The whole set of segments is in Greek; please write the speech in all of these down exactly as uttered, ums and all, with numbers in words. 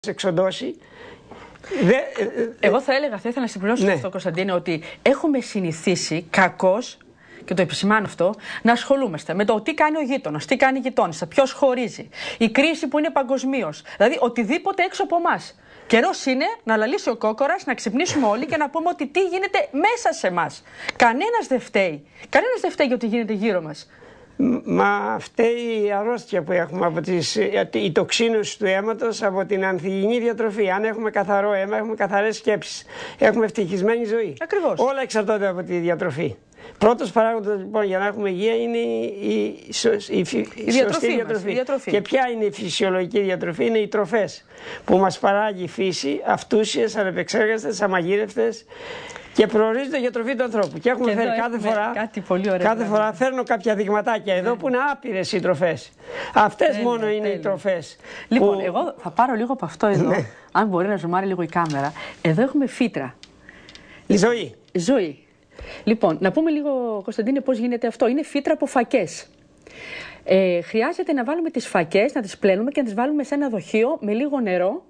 εξοντώσει. Δε, Εγώ θα έλεγα, θα ήθελα να συμπληρώσω ναι. αυτό, Κωνσταντίνε, ότι έχουμε συνηθίσει κακώς, και το επισημάνω αυτό, να ασχολούμαστε με το τι κάνει ο γείτονας, τι κάνει η γειτόνισσα, ποιος χωρίζει, η κρίση που είναι παγκοσμίως. Δηλαδή, οτιδήποτε έξω από εμάς. Καιρός είναι να λαλήσει ο κόκορας, να ξυπνήσουμε όλοι και να πούμε ότι τι γίνεται μέσα σε εμάς. Κανένας δεν φταίει. Κανένας δεν φταίει για ό,τι γίνεται γύρω μας. Μα φταίει η αρρώστια που έχουμε από τις, η τοξίνωση του αίματος από την ανθυγιεινή διατροφή. Αν έχουμε καθαρό αίμα, έχουμε καθαρές σκέψεις. Έχουμε ευτυχισμένη ζωή. Ακριβώς. Όλα εξαρτώνται από τη διατροφή. Πρώτος παράγοντας λοιπόν για να έχουμε υγεία είναι η, η, η, η, η σωστή διατροφή. Μας, η διατροφή. Και ποια είναι η φυσιολογική διατροφή? Είναι οι τροφές που μας παράγει η φύση, αυτούσιες, ανεπεξέργαστες, αμαγείρευτες. Και προορίζεται για τροφή του ανθρώπου. Και έχουμε και φέρει κάθε φορά. Κάτι πολύ ωραίο, κάθε φορά φέρνω κάποια δειγματάκια ναι. εδώ που είναι άπειρες οι τροφές. Αυτές μόνο τέλει, είναι τέλει. οι τροφές. Λοιπόν, που... εγώ θα πάρω λίγο από αυτό εδώ. Ναι. Αν μπορεί να ζουμάρει λίγο η κάμερα. Εδώ έχουμε φύτρα. Η ζωή. Ζωή. Λοιπόν, να πούμε λίγο, Κωνσταντίνε, πώς γίνεται αυτό. Είναι φύτρα από φακές. Ε, χρειάζεται να βάλουμε τις φακές, να τις πλένουμε και να τις βάλουμε σε ένα δοχείο με λίγο νερό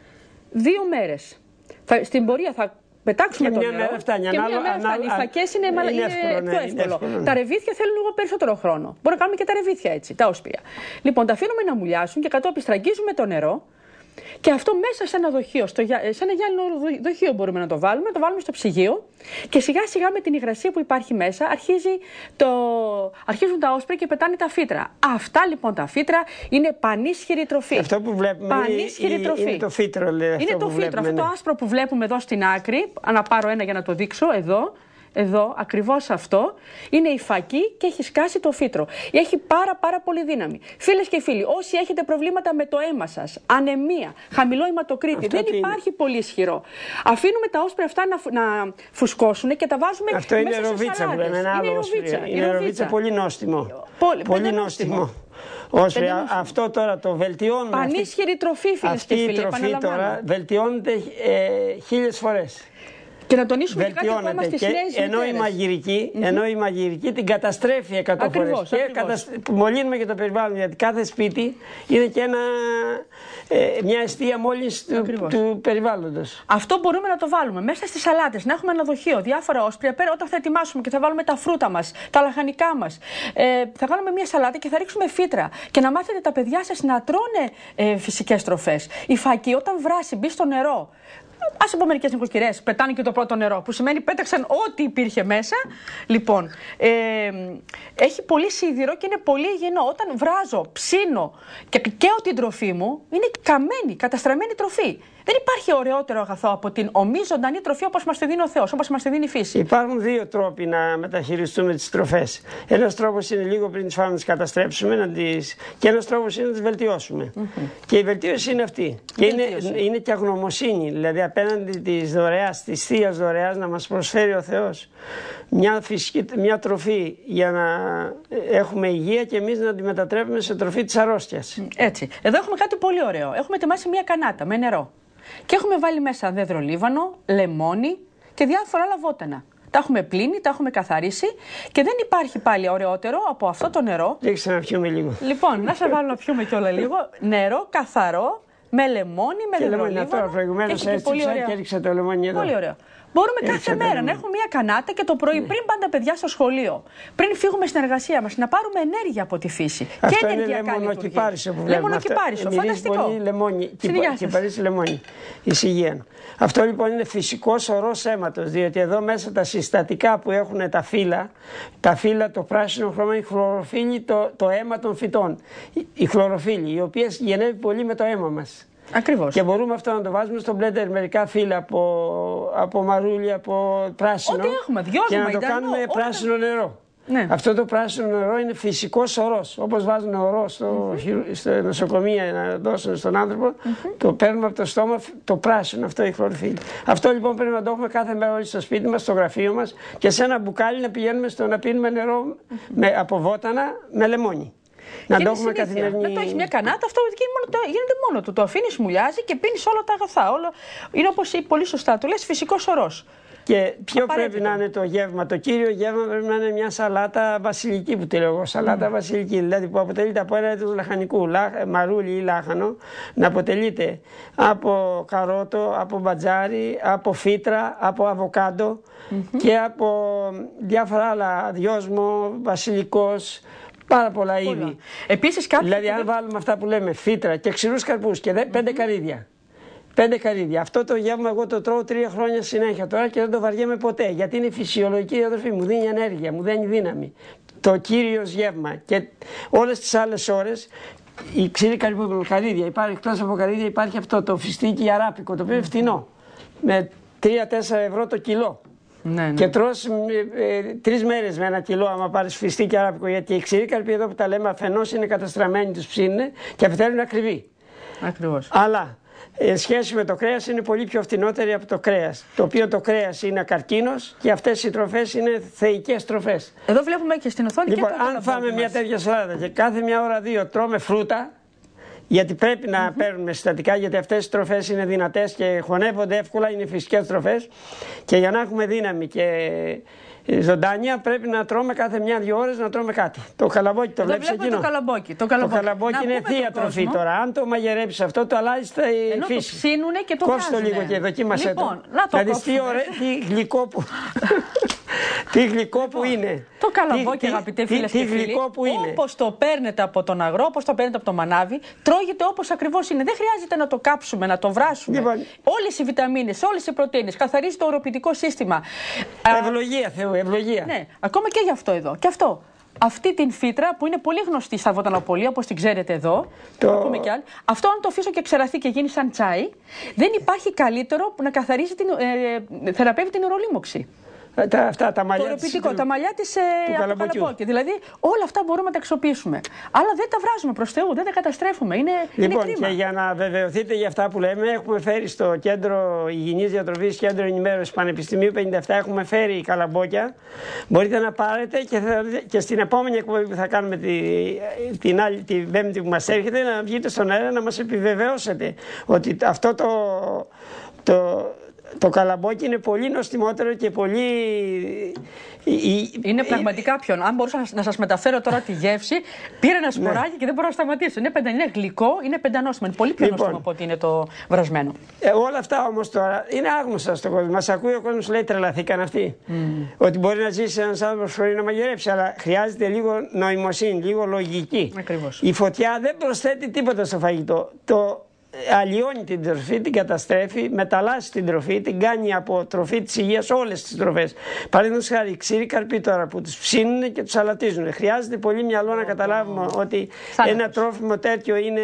δύο μέρες. Θα, στην πορεία θα πετάξουμε το νερό φτάνει, και μια μέρα φτάνει. Οι φακές είναι, είναι, είναι εύκολο, ναι, πιο εύκολο. Είναι εύκολο, ναι. Τα ρεβίθια θέλουν λίγο περισσότερο χρόνο. Μπορούμε να κάνουμε και τα ρεβίθια έτσι, τα όσπρια. Λοιπόν, τα αφήνουμε να μουλιάσουν και κατόπιν στραγγίζουμε το νερό. Και αυτό μέσα σε ένα δοχείο, στο, σε ένα γυάλινο δοχείο μπορούμε να το βάλουμε, να το βάλουμε στο ψυγείο και σιγά σιγά με την υγρασία που υπάρχει μέσα αρχίζει το, αρχίζουν τα όσπρια και πετάνε τα φύτρα. Αυτά λοιπόν τα φύτρα είναι πανίσχυρη τροφή. Αυτό που βλέπουμε πανίσχυρη είναι, τροφή. είναι το φύτρο. Λέει, αυτό είναι το που φύτρο, βλέπουμε, αυτό ναι. το άσπρο που βλέπουμε εδώ στην άκρη. Να πάρω ένα για να το δείξω εδώ. Εδώ, ακριβώς αυτό, είναι η φακή και έχει σκάσει το φύτρο. Έχει πάρα πάρα πολύ δύναμη. Φίλες και φίλοι, όσοι έχετε προβλήματα με το αίμα σας, ανεμία, χαμηλό αιματοκρίτη, αυτό δεν υπάρχει είναι. πολύ ισχυρό. Αφήνουμε τα όσπρια αυτά να, να φουσκώσουν και τα βάζουμε αυτό μέσα είναι σε ροβίτσα, σαλάτες. Είναι ένα άλλο ροβίτσα. Είναι ροβίτσα πολύ νόστιμο. Πολύ, πολύ νόστιμο. Όσπρια, αυτό τώρα το βελτιώνουμε. Πανίσχυρη τροφή, φίλες και φίλοι. Αυτή η τροφή τώρα βελτιώνεται ε, χίλιες φορές. Και να τονίσουμε και κάτι ακόμα στις νέες ενώ η, μαγειρική, mm-hmm. ενώ η μαγειρική την καταστρέφει εκατό φορές. Και καταστρ... μολύνουμε και το περιβάλλον, γιατί κάθε σπίτι είναι και ένα, ε, μια αιστεία μόλυνση του, του περιβάλλοντος. Αυτό μπορούμε να το βάλουμε μέσα στις σαλάτες, να έχουμε ένα δοχείο, διάφορα όσπρια. Πέρα όταν θα ετοιμάσουμε και θα βάλουμε τα φρούτα μας, τα λαχανικά μας, ε, θα κάνουμε μια σαλάτα και θα ρίξουμε φύτρα. Και να μάθετε τα παιδιά σας να τρώνε ε, φυσικές τροφές. Η φακή όταν βράσει, μπει στο νερό. Ας πω μερικές νοικοκυρές, πετάνε και το πρώτο νερό, που σημαίνει πέταξαν ό,τι υπήρχε μέσα. Λοιπόν, ε, έχει πολύ σίδηρο και είναι πολύ υγιεινό. Όταν βράζω, ψήνω και καίω την τροφή μου, είναι καμένη, καταστραμμένη τροφή. Δεν υπάρχει ωραιότερο αγαθό από την ομή ζωντανή τροφή όπως μας τη δίνει ο Θεός, όπως μας τη δίνει η φύση. Υπάρχουν δύο τρόποι να μεταχειριστούμε τις τροφές. Ένας τρόπος είναι λίγο πριν τις φάμε να τις καταστρέψουμε, να τις... και ένας τρόπος είναι να τις βελτιώσουμε. Mm-hmm. Και η βελτίωση είναι αυτή. Και είναι, είναι και αγνωμοσύνη, δηλαδή απέναντι της δωρεάς, της θείας δωρεάς να μας προσφέρει ο Θεός μια, φυσική, μια τροφή για να έχουμε υγεία και εμείς να τη μετατρέπουμε σε τροφή της αρρώστιας. Έτσι. Εδώ έχουμε κάτι πολύ ωραίο. Έχουμε ετοιμάσει μια κανάτα με νερό. Και έχουμε βάλει μέσα δέντρο λίβανο, λεμόνι και διάφορα άλλα βότανα. Τα έχουμε πλύνει, τα έχουμε καθαρίσει και δεν υπάρχει πάλι ωραιότερο από αυτό το νερό. Δείξτε να πιούμε λίγο. Λοιπόν, να σε βάλω να πιούμε κιόλα λίγο. Νερό καθαρό, με λεμόνι, με δέντρο λίβανο. Τώρα προηγουμένως έστειψα και έριξα το λεμόνι εδώ. Πολύ ωραίο. Μπορούμε κάθε μέρα να έχουμε μια κανάτα και το πρωί, πριν πάνε παιδιά στο σχολείο, πριν φύγουμε στην εργασία μας, να πάρουμε ενέργεια από τη φύση. Αυτό και είναι ενεργειακά λεμονοκυπάρισο που βλέπουμε. Λεμονοκυπάρισο, φανταστικό. Πολύ λεμόνι, κυπαρίσι λεμόνι, εισηγείαν. Αυτό λοιπόν είναι φυσικός ορός αίματος, διότι εδώ μέσα τα συστατικά που έχουν τα φύλλα, τα φύλλα, το πράσινο χρώμα, η χλωροφύλλη, το, το αίμα των φυτών. Η χλωροφύλλη, η οποία γεννεύει πολύ με το αίμα μας. Ακριβώς. Και μπορούμε αυτό να το βάζουμε στο μπλέντερ μερικά φύλλα από, από μαρούλι, από πράσινο. Ό,τι έχουμε, δυο και να το ιδανό, κάνουμε ό, πράσινο νερό. Ναι. Αυτό το πράσινο νερό είναι φυσικός ορός. Όπως βάζουν ορό στο, mm-hmm. στο νοσοκομείο να δώσουν στον άνθρωπο, mm-hmm. το παίρνουμε από το στόμα το πράσινο, αυτό η χλωροφύλλη. Αυτό λοιπόν πρέπει να το έχουμε κάθε μέρα όλοι στο σπίτι μας, στο γραφείο μας και σε ένα μπουκάλι να πηγαίνουμε στο να πίνουμε νερό mm-hmm. με, από βότανα με λεμόνι. Να το έχουμε καθημερινή. Δεν το έχει μια κανάτα, αυτό γίνεται μόνο του. Το αφήνει, μουλιάζει και πίνει όλα τα αγαθά. Όλο... Είναι όπως πολύ σωστά το λες, φυσικός ορός. Και ποιο πρέπει να είναι το γεύμα? Το κύριο γεύμα πρέπει να είναι μια σαλάτα βασιλική που τη λέω εγώ. Σαλάτα mm. βασιλική, δηλαδή που αποτελείται από ένα είδος λαχανικού, λάχ, μαρούλι ή λάχανο, να αποτελείται από καρότο, από μπατζάρι, από φύτρα, από αβοκάντο mm-hmm. και από διάφορα άλλα, δυόσμο, βασιλικός. Πάρα πολλά είδη. Επίσης, δηλαδή, αν βάλουμε αυτά που λέμε φύτρα και ξηρούς καρπούς και δε, mm-hmm. πέντε καρύδια. Πέντε καρύδια. Αυτό το γεύμα εγώ το τρώω τρία χρόνια συνέχεια τώρα και δεν το βαριέμαι ποτέ. Γιατί είναι φυσιολογική διατροφή. Μου δίνει ενέργεια, μου δίνει δύναμη. Το κύριο γεύμα. Και όλες τις άλλες ώρες η ξηρή καρύδια. Υπάρχει, εκτός από καρύδια υπάρχει αυτό το φιστίκι αράπικο, το οποίο είναι φθηνό. Με τρία τέσσερα ευρώ το κιλό. Ναι, ναι. Και τρως ε, ε, τρεις μέρες με ένα κιλό άμα πάρεις φιστίκι αράπικο, γιατί οι ξηροί καρποί εδώ που τα λέμε αφενός είναι καταστραμμένοι, τους ψήνουν και αφετέρου είναι ακριβή. Ακριβώς. Αλλά εν σχέση με το κρέας είναι πολύ πιο φτηνότερη από το κρέας. Το οποίο το κρέας είναι ακαρκίνος και αυτές οι τροφές είναι θεϊκές τροφές. Εδώ βλέπουμε και στην οθόνη. Λοιπόν, και το αν φάμε μια τέτοια σαλάτα και κάθε μια ώρα δύο τρώμε φρούτα, γιατί πρέπει να mm-hmm. παίρνουμε συστατικά, γιατί αυτές οι τροφές είναι δυνατές και χωνεύονται εύκολα, είναι φυσικές τροφές. Και για να έχουμε δύναμη και ζωντάνια πρέπει να τρώμε κάθε μια-δυο ώρες να τρώμε κάτι. Το καλαμπόκι το βλέπεις εκείνο. Το καλαμπόκι, το καλαμπόκι. Το καλαμπόκι είναι θεία τροφή κόσμο. Τώρα. Αν το μαγειρέψεις αυτό, το αλλάζει τα φύση. Ενώ το ψήνουνε και το κόψτε το λίγο και δοκίμασέ λοιπόν, το. Να το δηλαδή τι, ωραί, τι γλυκό που... τι γλυκό που είναι. Το καλαμπόκι, αγαπητέ φίλες και φίλοι, όπως το παίρνετε από τον αγρό, όπως το παίρνετε από το μανάβι, τρώγεται όπως ακριβώς είναι. Δεν χρειάζεται να το κάψουμε, να το βράσουμε. Λοιπόν, όλες οι βιταμίνες, όλες οι πρωτεΐνες, καθαρίζει το οροπητικό σύστημα. Ευλογία Θεού, ευλογία. Ναι, ακόμα και γι' αυτό εδώ. Και αυτό. Αυτή την φύτρα που είναι πολύ γνωστή στα βοτανοπολία, όπως την ξέρετε εδώ. Το... Ακούμε κι άλλοι. Αυτό, αν το αφήσω και ξεραθεί και γίνει σαν τσάι, δεν υπάρχει καλύτερο που να καθαρίζει την, ε, θεραπεύει την ουρολίμωξη. Τα, αυτά, τα μαλλιά της, το τα μαλλιά της ε, από το καλαμπόκι. Δηλαδή όλα αυτά μπορούμε να τα αξιοποιήσουμε. Αλλά δεν τα βράζουμε προς Θεού, δεν τα καταστρέφουμε. Είναι, λοιπόν, είναι κρίμα. Και για να βεβαιωθείτε για αυτά που λέμε, έχουμε φέρει στο Κέντρο Υγιεινής Διατροφής, Κέντρο Ενημέρωσης Πανεπιστημίου πενήντα επτά, έχουμε φέρει καλαμπόκια. Μπορείτε να πάρετε και, θα, και στην επόμενη εκπομπή που θα κάνουμε τη, την άλλη, τη Πέμπτη που μας έρχεται, να βγείτε στον αέρα να μας επιβεβαιώσετε ότι αυτό το... το Το καλαμπόκι είναι πολύ νοστιμότερο και πολύ... Είναι πραγματικά ποιον. Αν μπορούσα να σας μεταφέρω τώρα τη γεύση, πήρα ένα σποράκι ναι. και δεν μπορώ να σταματήσω. Είναι, πεντα... είναι γλυκό, είναι πεντανόστιμο. Είναι πολύ πιο λοιπόν, νόστιμο από ότι είναι το βρασμένο. Ε, όλα αυτά όμως τώρα είναι άγνωστα στον κόσμο. Μας ακούει ο κόσμος, λέει τρελαθήκαν αυτοί. Mm. Ότι μπορεί να ζήσει ένας άνθρωπος χωρίς να μαγειρέψει, αλλά χρειάζεται λίγο νοημοσύνη, λίγο λογική. Ακριβώς. Η φωτιά δεν προσθέτει τίποτα στο φαγητό. Το... αλλοιώνει την τροφή, την καταστρέφει, μεταλλάσσει την τροφή, την κάνει από τροφή της υγείας όλες τις τροφές. Παραδείγματος χάρη, ξηροί καρποί τώρα που τους ψήνουν και τους αλατίζουν. Χρειάζεται πολύ μυαλό να καταλάβουμε ότι ένα τρόφιμο τέτοιο είναι,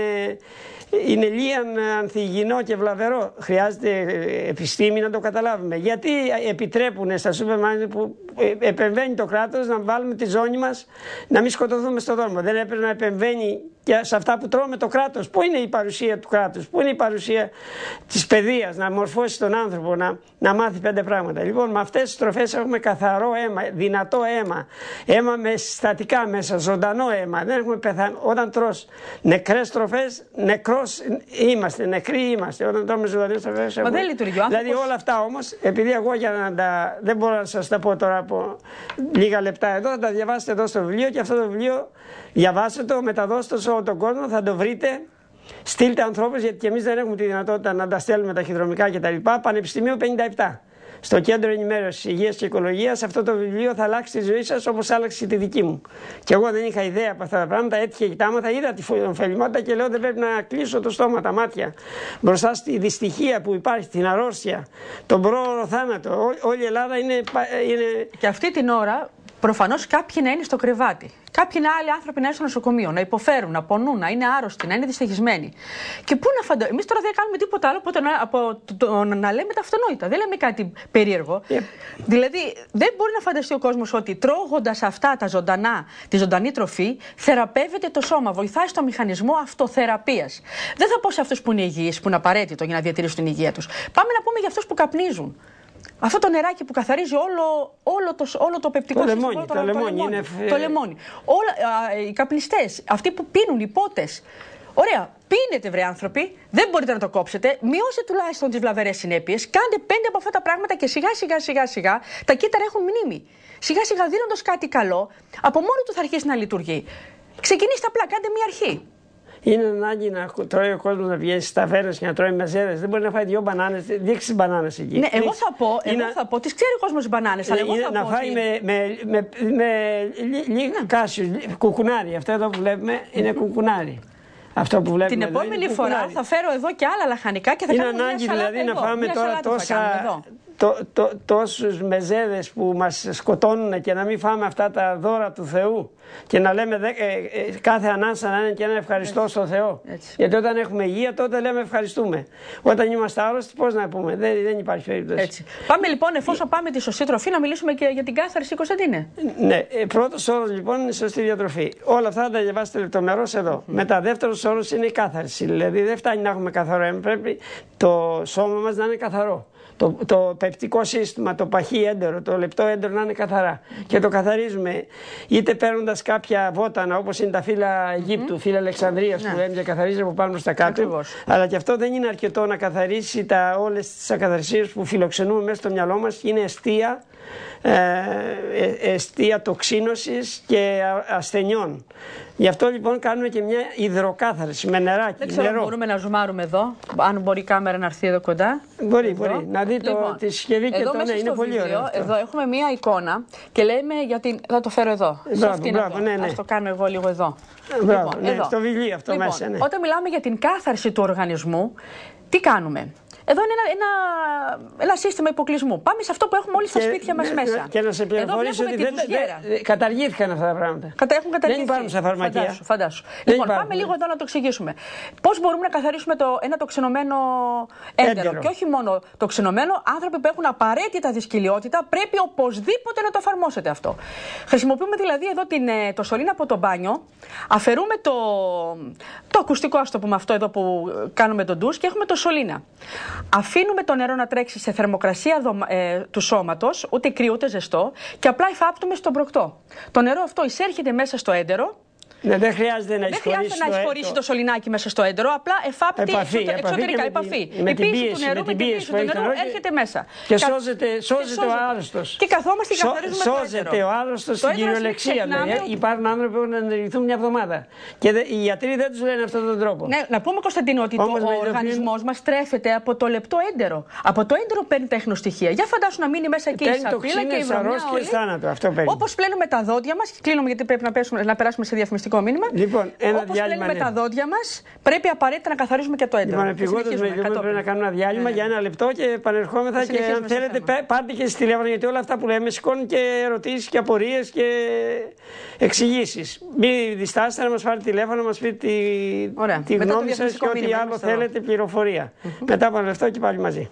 είναι λίαν ανθυγιεινό και βλαβερό. Χρειάζεται επιστήμη να το καταλάβουμε. Γιατί επιτρέπουν στα σούπερ μάρκετ που επεμβαίνει το κράτος να βάλουμε τη ζώνη μας να μην σκοτωθούμε στον δρόμο. Δεν έπρεπε να επεμβαίνει και σε αυτά που τρώμε το κράτος. Πού είναι η παρουσία του κράτους, πού είναι η παρουσία της παιδείας, να μορφώσει τον άνθρωπο, να, να μάθει πέντε πράγματα. Λοιπόν, με αυτές τις τροφές έχουμε καθαρό αίμα, δυνατό αίμα, αίμα με συστατικά μέσα, ζωντανό αίμα. Δεν έχουμε πεθάνει. Όταν τρως νεκρές τροφές, νεκρός είμαστε, νεκροί είμαστε. Όταν τρώμε ζωντανές τροφές. Έχουμε... δεν λειτουργεί. Δηλαδή όλα αυτά όμως, επειδή εγώ για να τα... δεν μπορώ να σας τα πω τώρα από λίγα λεπτά εδώ, θα τα διαβάσετε εδώ στο βιβλίο και αυτό το βιβλίο διαβάστε το, μεταδώστε το σε όλο τον κόσμο, θα το βρείτε. Στείλτε ανθρώπους, γιατί και εμείς δεν έχουμε τη δυνατότητα να τα στέλνουμε ταχυδρομικά κτλ. Πανεπιστημίου πενήντα επτά. Στο Κέντρο Ενημέρωσης Υγείας και Οικολογίας, αυτό το βιβλίο θα αλλάξει τη ζωή σας όπως άλλαξε τη δική μου. Και εγώ δεν είχα ιδέα από αυτά τα πράγματα, έτυχε και τα άμαθα, είδα τη ωφελημότητα και λέω δεν πρέπει να κλείσω το στόμα, τα μάτια μπροστά στη δυστυχία που υπάρχει, την αρρώστια, τον πρόωρο θάνατο. Ό, όλη η Ελλάδα είναι, είναι. Και αυτή την ώρα προφανώς κάποιοι να είναι στο κρεβάτι. Κάποιοι άλλοι άνθρωποι να είναι στο νοσοκομείο, να υποφέρουν, να πονούν, να είναι άρρωστοι, να είναι δυστυχισμένοι. Και πού να φανταστούμε. Εμείς τώρα δεν κάνουμε τίποτα άλλο από το, από το, το να λέμε τα αυτονόητα. Δεν λέμε κάτι περίεργο. Yeah. Δηλαδή, δεν μπορεί να φανταστεί ο κόσμος ότι τρώγοντας αυτά τα ζωντανά, τη ζωντανή τροφή, θεραπεύεται το σώμα, βοηθάει στο μηχανισμό αυτοθεραπείας. Δεν θα πω σε αυτούς που είναι υγιείς, που είναι απαραίτητο για να διατηρήσουν την υγεία τους. Πάμε να πούμε για αυτούς που καπνίζουν. Αυτό το νεράκι που καθαρίζει όλο, όλο, το, όλο το πεπτικό το σύστημα. Λεμόνι, το, το, το, λεμόνι, το, λεμόνι. Είναι... Όλα, α, οι καπνιστές, αυτοί που πίνουν, οι πότες. Ωραία, πίνετε βρε άνθρωποι, δεν μπορείτε να το κόψετε, μειώστε τουλάχιστον τις βλαβερές συνέπειες, κάντε πέντε από αυτά τα πράγματα και σιγά σιγά σιγά σιγά τα κύτταρα έχουν μνήμη. Σιγά σιγά δίνοντας κάτι καλό, από μόνο του θα αρχίσει να λειτουργεί. Ξεκινήστε απλά, κάντε μια αρχή. Είναι ανάγκη να τρώει ο κόσμος να πηγαίνει στις ταβέρνες και να τρώει μεζέδες. Δεν μπορεί να φάει δύο μπανάνες, δείξει τις μπανάνες εκεί. Ναι, εγώ θα πω, εγώ είναι... θα πω, τις ξέρει ο κόσμος τις μπανάνες, αλλά εγώ θα να πω φάει ότι... με, με, με, με λίγα ναι. κάσιους, κουκουνάρι. Αυτό εδώ που βλέπουμε είναι κουκουνάρι. Αυτό που βλέπουμε την επόμενη εδώ, φορά θα φέρω εδώ και άλλα λαχανικά και θα είναι κάνουμε μια ανάγκη σαλάτα δηλαδή εδώ. να φάμε μια τώρα τόσα, το, το, τόσους μεζέδες που μας σκοτώνουν και να μην φάμε αυτά τα δώρα του Θεού και να λέμε δε, ε, ε, κάθε ανάσα να είναι και ένα ευχαριστώ Έτσι. στον Θεό. Έτσι. Γιατί όταν έχουμε υγεία τότε λέμε ευχαριστούμε. Όταν είμαστε άρρωστοι πώς να πούμε, δεν, δεν υπάρχει περίπτωση. Έτσι. Πάμε λοιπόν, εφόσον πάμε τη σωστή τροφή, να μιλήσουμε και για την κάθαρση, Κωνσταντίνε. Ναι, ε, πρώτος όρος λοιπόν είναι η σωστή διατροφή. Όλα αυτά θα τα διαβάσετε λεπτομερώς εδώ. Mm. Μετά δεύτερος όρος είναι η κάθαρση. Δηλαδή δεν φτάνει να έχουμε καθαρό αίμα, πρέπει το σώμα μας να είναι καθαρό. Το, το πεπτικό σύστημα, το παχύ έντερο, το λεπτό έντερο να είναι καθαρά. Mm-hmm. Και το καθαρίζουμε είτε παίρνοντας κάποια βότανα όπως είναι τα φύλλα Αιγύπτου, mm-hmm. φύλλα Αλεξανδρίας mm-hmm. που λέμε και καθαρίζει από πάνω στα κάτω. Ακριβώς. Αλλά και αυτό δεν είναι αρκετό να καθαρίσει τα, όλες τις ακαθαρσίες που φιλοξενούμε μέσα στο μυαλό μας. Είναι αιστεία, ε, αιστεία τοξίνωσης και ασθενειών. Γι' αυτό λοιπόν κάνουμε και μια υδροκάθαρση με νεράκι. Δεν ξέρω νερό. Μπορούμε να ζουμάρουμε εδώ, αν μπορεί η κάμερα να έρθει εδώ κοντά. Μπορεί, εδώ. μπορεί. Να δει το, λοιπόν, τη συσκευή και το ναι, είναι πολύ βίντεο, ωραίο. Αυτό. Εδώ έχουμε μια εικόνα και λέμε για την. Θα το φέρω εδώ. Μπράβο, μπράβο, ναι, ναι. Ας το κάνω εγώ λίγο εδώ. Μπράβο, λοιπόν, ναι, εδώ. στο βιβλίο αυτό λοιπόν, μέσα. Ναι. Όταν μιλάμε για την κάθαρση του οργανισμού, τι κάνουμε. Εδώ είναι ένα, ένα, ένα σύστημα υποκλεισμού. Πάμε σε αυτό που έχουμε όλοι στα και, σπίτια μας ναι, μέσα. Και να σε πληροφορήσω ότι δεν, δεν, καταργήθηκαν αυτά τα πράγματα. Κατα, έχουν καταργηθεί. Δεν υπάρχουν στα φαρμακεία. Φαντάσου. φαντάσου. Δεν Λοιπόν, υπάρχουν. πάμε λίγο εδώ να το εξηγήσουμε. Πώς μπορούμε να καθαρίσουμε το, ένα τοξινωμένο έντερο. έντερο. Και όχι μόνο τοξινωμένο, άνθρωποι που έχουν απαραίτητα δυσκολιότητα πρέπει οπωσδήποτε να το εφαρμόσετε αυτό. Χρησιμοποιούμε δηλαδή εδώ την, το σωλήνα από το μπάνιο, αφαιρούμε το, το ακουστικό, ας το πούμε αυτό εδώ που κάνουμε τον ντους και έχουμε το σωλήνα. Αφήνουμε το νερό να τρέξει σε θερμοκρασία δο, ε, του σώματος, ούτε κρύο ούτε ζεστό, και απλά υφάπτουμε στον προκτό. Το νερό αυτό εισέρχεται μέσα στο έντερο. Ναι, δεν χρειάζεται να εισχωρήσει το, το, το σωληνάκι μέσα στο έντερο, απλά εφάπτει επαφή, εξωτε, εξωτερικά με επαφή. Με η την πίεση πίεση, του νερού, με την πίεση του νερού έρχεται μέσα. Και σώζεται, σώζεται ο άρρωστος. Και καθόμαστε και καθαρίζουμε το έντερο. Σώζεται ο άρρωστος στην κυριολεξία. Δηλαδή. Υπάρχουν άνθρωποι που να ενεργηθούν μια εβδομάδα. Και οι γιατροί δεν τους λένε αυτόν τον τρόπο. Ναι, να πούμε, Κωνσταντίνο, ότι ο οργανισμός μας τρέφεται από το λεπτό έντερο. Από το έντερο παίρνει τα εχνοστοιχεία. Για φαντάσου να μείνει μέσα εκεί η σαπίλα και η βρωμιά. Όπως πλένουμε τα δόντια μας, κλείνουμε γιατί πρέπει να περάσουμε σε διαφημιστικό μήνυμα. Ένα διάλειμμα. Με τα δόντια μας, πρέπει απαραίτητα να καθαρίζουμε και το έντερο. Λοιπόν, επειγόντως με λίγο πρέπει να κάνουμε ένα διάλειμμα ναι, ναι. για ένα λεπτό και επανερχόμεθα. Και αν θέλετε, πάρτε και στη τηλέφωνο, γιατί όλα αυτά που λέμε σηκώνουν και ερωτήσεις και απορίες και εξηγήσεις. Μην διστάσετε να μας πάρετε τηλέφωνο, να μας πείτε τη, τη γνώμη σας και ό,τι άλλο θέλετε, πληροφορία. Mm -hmm. Μετά από λεπτό και πάλι μαζί.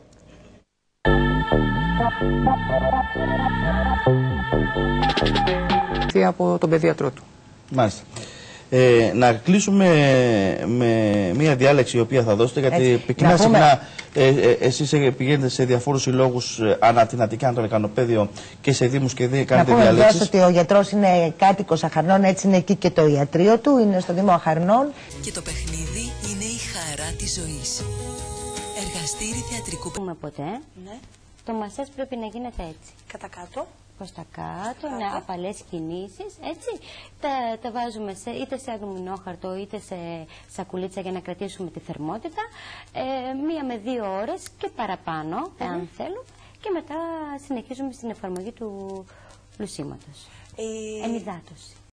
Από τον παιδιατρό του. Μάλιστα. Ε, να κλείσουμε με μια διάλεξη η οποία θα δώσετε, γιατί πυκνά συχνά ε, ε, εσείς πηγαίνετε σε διαφόρους συλλόγους ε, ανατινατικά, αν το λεκανοπαίδιο, και σε δήμους και δήμους κάνετε διαλέξεις. Να πούμε ότι ο γιατρός είναι κάτοικος Αχαρνών, έτσι είναι εκεί και το ιατρείο του, είναι στο Δήμο Αχαρνών. Και το παιχνίδι είναι η χαρά της ζωής. Εργαστήρι θεατρικού. Πούμε ποτέ, ναι. Το μασάζ πρέπει να γίνεται έτσι. Κατά κάτω. Προς τα κάτω, κάτω. Ναι, απαλές κινήσεις, έτσι. Τα, τα βάζουμε σε, είτε σε αλουμινόχαρτο είτε σε σακουλίτσα για να κρατήσουμε τη θερμότητα. Ε, μία με δύο ώρες και παραπάνω, mm-hmm. εάν θέλουν. Και μετά συνεχίζουμε στην εφαρμογή του λουσίματος. Η... Ενυδάτωση.